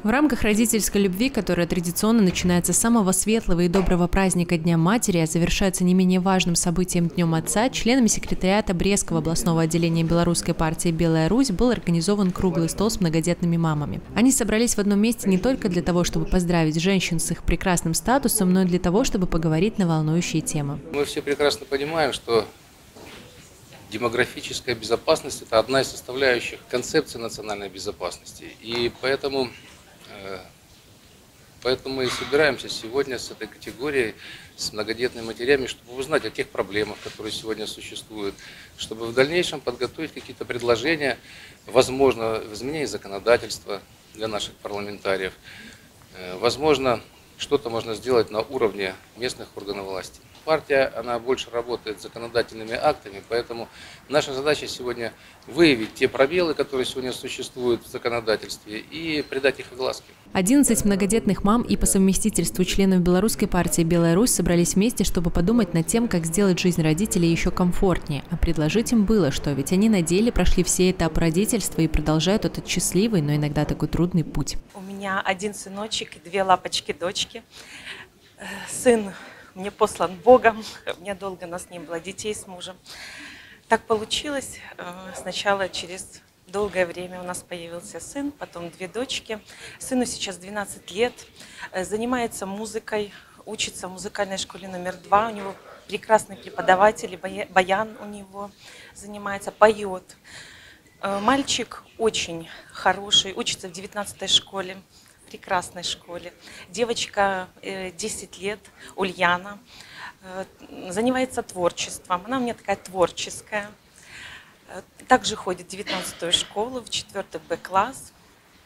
В рамках родительской любви, которая традиционно начинается с самого светлого и доброго праздника Дня матери, а завершается не менее важным событием Днем отца, членами секретариата Брестского областного отделения белорусской партии «Белая Русь» был организован круглый стол с многодетными мамами. Они собрались в одном месте не только для того, чтобы поздравить женщин с их прекрасным статусом, но и для того, чтобы поговорить на волнующие темы. Мы все прекрасно понимаем, что демографическая безопасность – это одна из составляющих концепции национальной безопасности. И поэтому мы и собираемся сегодня с этой категорией, с многодетными матерями, чтобы узнать о тех проблемах, которые сегодня существуют, чтобы в дальнейшем подготовить какие-то предложения, возможно, в изменении законодательства для наших парламентариев. Возможно, что-то можно сделать на уровне местных органов власти. Партия, она больше работает с законодательными актами, поэтому наша задача сегодня выявить те пробелы, которые сегодня существуют в законодательстве, и придать их огласке. 11 многодетных мам и по совместительству членов белорусской партии «Белая Русь» собрались вместе, чтобы подумать над тем, как сделать жизнь родителей еще комфортнее. А предложить им было, что ведь они на деле прошли все этапы родительства и продолжают этот счастливый, но иногда такой трудный путь. У меня один сыночек и 2 лапочки-дочки. Сын мне послан Богом, у меня долго нас не было детей с мужем. Так получилось, сначала через долгое время у нас появился сын, потом 2 дочки. Сыну сейчас 12 лет, занимается музыкой, учится в музыкальной школе номер 2. У него прекрасный преподаватель, баян у него занимается, поет. Мальчик очень хороший, учится в 19-й школе. Прекрасной школе. Девочка 10 лет, Ульяна, занимается творчеством. Она у меня такая творческая. Также ходит в 19-ю школу, в 4-й Б-класс.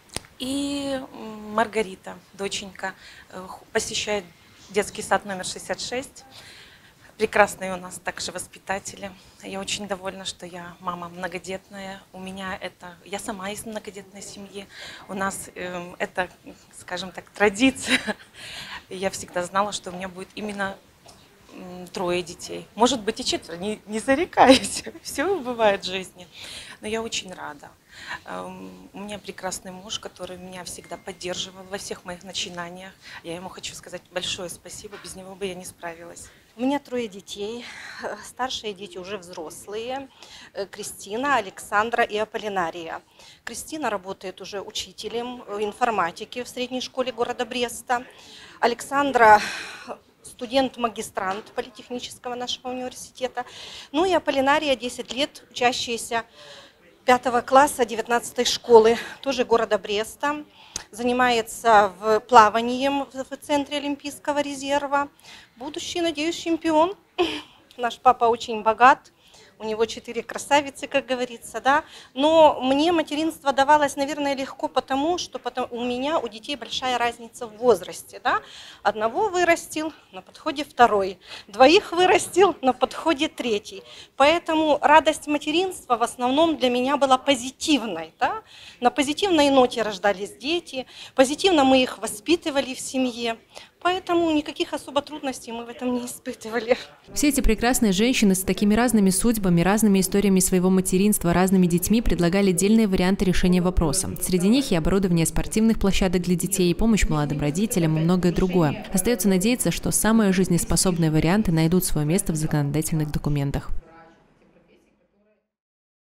И Маргарита, доченька, посещает детский сад номер 66. Прекрасные у нас также воспитатели. Я очень довольна, что я мама многодетная. Я сама из многодетной семьи. У нас это, скажем так, традиция. Я всегда знала, что у меня будет именно 3 детей. Может быть и 4, не зарекаюсь. Все бывает в жизни. Но я очень рада. У меня прекрасный муж, который меня всегда поддерживал во всех моих начинаниях. Я ему хочу сказать большое спасибо. Без него бы я не справилась. У меня 3 детей, старшие дети уже взрослые, Кристина, Александра и Аполлинария. Кристина работает уже учителем информатики в средней школе города Бреста. Александра студент-магистрант политехнического нашего университета. Ну и Аполлинария 10 лет, учащаяся 5 класса 19-й школы, тоже города Бреста. Занимается плаванием в Центре Олимпийского резерва. Будущий, надеюсь, чемпион. Наш папа очень богат. У него 4 красавицы, как говорится, да. Но мне материнство давалось, наверное, легко, потому что у детей большая разница в возрасте, да. 1 вырастил, на подходе 2, 2 вырастил, на подходе 3. Поэтому радость материнства в основном для меня была позитивной, да. На позитивной ноте рождались дети, позитивно мы их воспитывали в семье. Поэтому никаких особо трудностей мы в этом не испытывали. Все эти прекрасные женщины с такими разными судьбами, разными историями своего материнства, разными детьми предлагали отдельные варианты решения вопроса. Среди них и оборудование спортивных площадок для детей, и помощь молодым родителям, и многое другое. Остается надеяться, что самые жизнеспособные варианты найдут свое место в законодательных документах.